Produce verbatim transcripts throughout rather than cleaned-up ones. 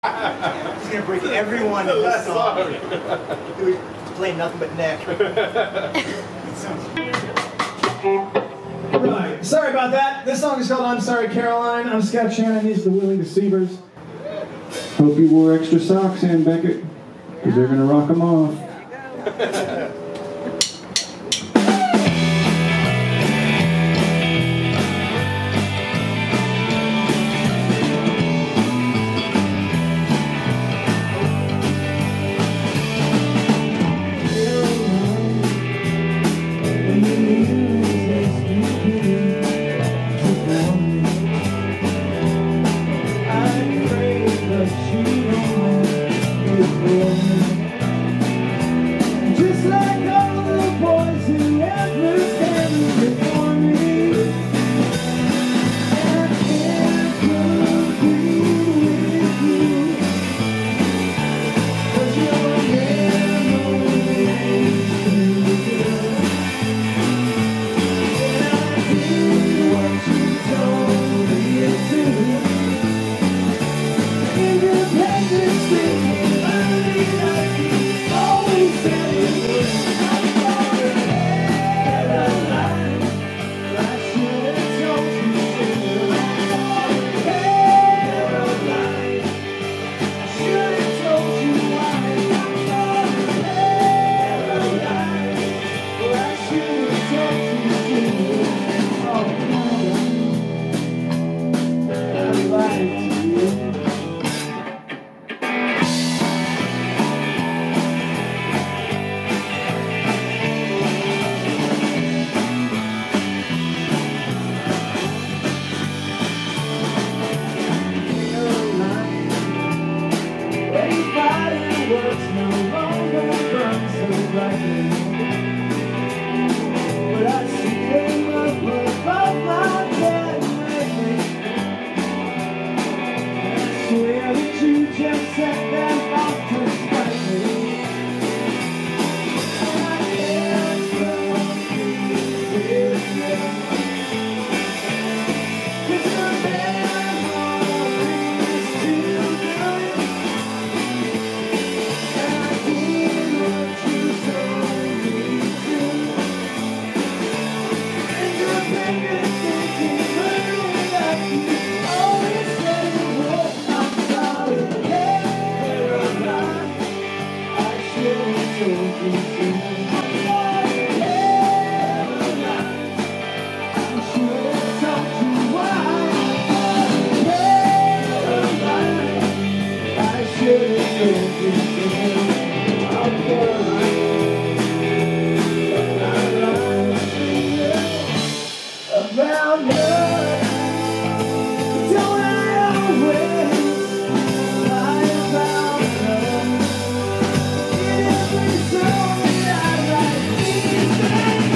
He's gonna break everyone in this song. He's playing nothing but neck. Right. Sorry about that. This song is called I'm Sorry Caroline. I'm Scott Shannon. He's the Willing Deceivers. Hope you wore extra socks, Ann Beckett, because they're going to rock them off. Just like all the boys who ever stand before me, and can't agree with you, 'cause your memory ain't too good. And I did what you told me to. Independence thinking, early night, always said it would. I'm sorry, Caroline, I should have told you sooner. I'm sorry, Caroline, I should have told you why. I'm sorry, Caroline, I should have told you sooner. Oh, Caroline, I lied to you. Fireworks no longer burn so brightly, but I see them up above my head lately. And I swear that you just set them off to spite me. And I can't compete with them, 'cause the memory is too good. About love, don't I always lie about love? In every song that I write these days.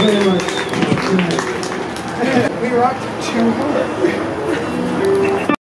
very much. We rocked too hard.